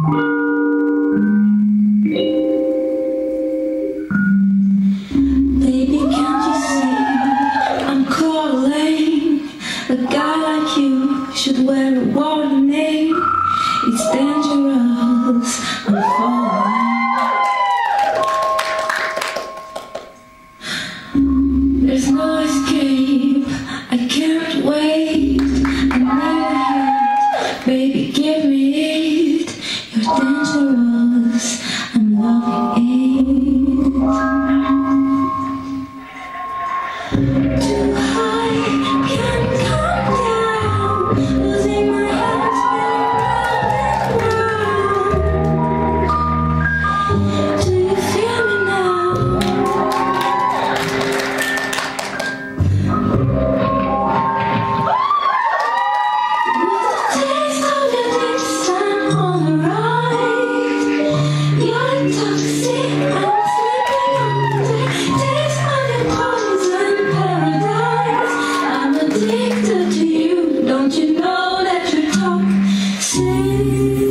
Baby, can't you see I'm calling? A guy like you should wear a warning. It's dangerous, I'm falling. There's no escape, I can't wait. I need it, baby, give me it. You're dangerous, I'm loving it. Too high, can't come down. Losing my head, spinning round and round. Do you feel me now? With the taste of your lips, I'm on the ride. You're toxic, I'm slipping under. Taste of your poison paradise. I'm addicted to you. Don't you know that you're toxic?